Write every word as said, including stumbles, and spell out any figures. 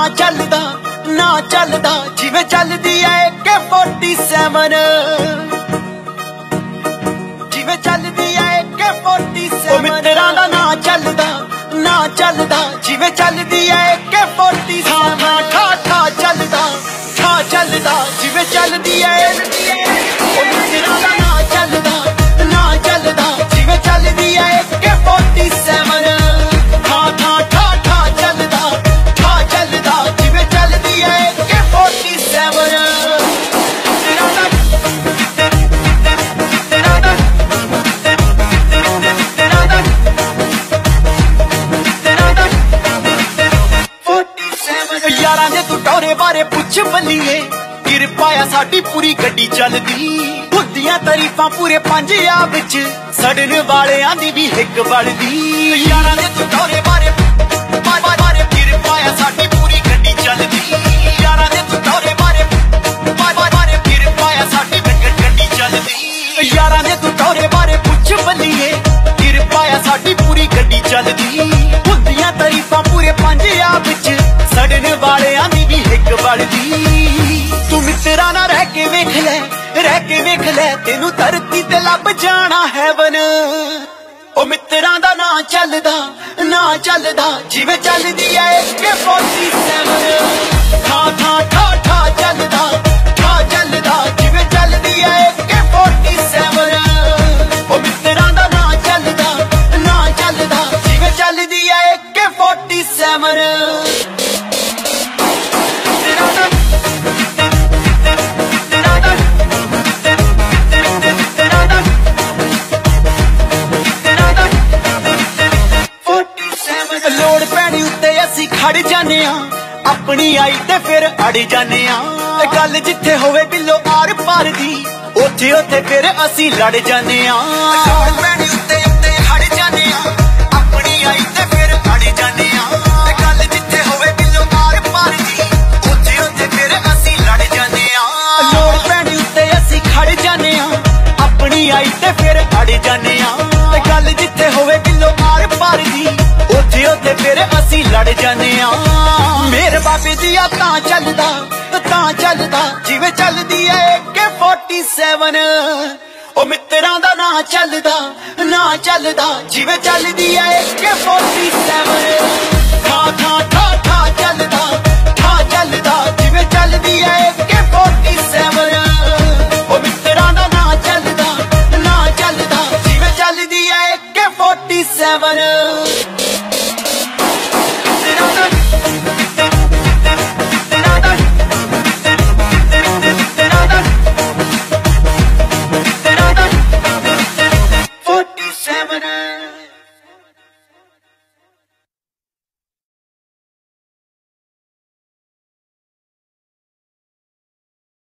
ਚੱਲਦਾ ਨਾ ਚੱਲਦਾ ਜਿਵੇਂ ਚੱਲਦੀ ਐ ਏ ਕੇ ਫੋਰਟੀ ਸੈਵਨ, ਜਿਵੇਂ ਚੱਲਦੀ ਐ ਏ ਕੇ ਫੋਰਟੀ ਸੈਵਨ। ਉਹ ਮਿੱਤਰਾਂ ਦਾ ਨਾ ਚੱਲਦਾ ਨਾ ਚੱਲਦਾ ਜਿਵੇਂ ਚੱਲਦੀ ਐ ਏ ਕੇ ਫੋਰਟੀ ਸੈਵਨ। ਠਾ ਠਾ ਚੱਲਦਾ ਠਾ ਚੱਲਦਾ ਜਿਵੇਂ ਚੱਲਦੀ ਐ ਉਹ ਮਿੱਤਰਾਂ ਦਾ ਨਾ ਚੱਲਦਾ ਨਾ ਚੱਲਦਾ ਜਿਵੇਂ ਚੱਲਦੀ ਐ ਏ ਕੇ ਫੋਰਟੀ ਸੈਵਨ। ਠਾ ਠਾ ਠਾ ਠਾ ਚੱਲਦਾ ਠਾ ਚੱਲਦਾ ਜਿਵੇਂ ਚੱਲਦੀ ਐ ਏ ਕੇ ਫੋਰਟੀ ਸੈਵਨ। यारां जे तू टौरे बारे पुछ बल्लीए किरपा आ साडी पूरी गड्डी चलदी। हुंदियां तारीफां पूरे पंजाब विच सड़न वालेआं दी भी हिक बलदी। यारां जे तू टौरे बारे बारे किरपा आ साडी पूरी गड्डी चलदी। यारां जे तू टौरे बारे बारे किरपा आ साडी गड्डी चलदी। यारां जे तू टौरे बारे पुछ बल्लीए किरपा आ साडी पूरी गड्डी चलदी। हुंदियां तारीफां पूरे पंजाब विच सड़न वालेआं दी भी हिक बलदी। तू मित्तरां नाल रह के वेख लै रह के वेख लै तेनू धरती ते लब जाना हैवन। ओ मित्तरां दा ना चलदा ना चलदा जिवें चलदी ऐ ए के फोर्टी सैवन। ठा ठा ठा ठा चलदा ठा चलदा जिवें चलदी ऐ ए के फोर्टी सैवन। ओ मित्तरां दा ना चलदा ना चलदा जिवें चलदी ऐ ए के फोर्टी सैवन। लोड़ पैनी उत्ते असी खड़ जाने अपनी आई ते फिर अड़ जाने। गल जिथे होवे बिलो आर पार दी उथे उथे फिर असी लड़ जाने। लोड़ पैनी उत्ते उत्ते खड़ जाने अपनी आई ते फिर अड़ जाने। गल जिथे होवे बिलो आर पार दी उथे उथे फिर असी लड़ जाने। लोड़ पैनी उत्ते असी खड़ जाने अपनी आई ते फिर अड़ जाने। गल जिथे होवे बिलो आर पार दी उथे उथे फिर असी लड़ जाने। मेरे बाबे दिया तां चलदा तां चलदा जिवें चलदी ऐ ए के फोर्टी सैवन। ओ मित्तरां दा ना चलदा ना चलदा जिवें चलदी ऐ ए के फोर्टी सैवन। ठा ठा ठा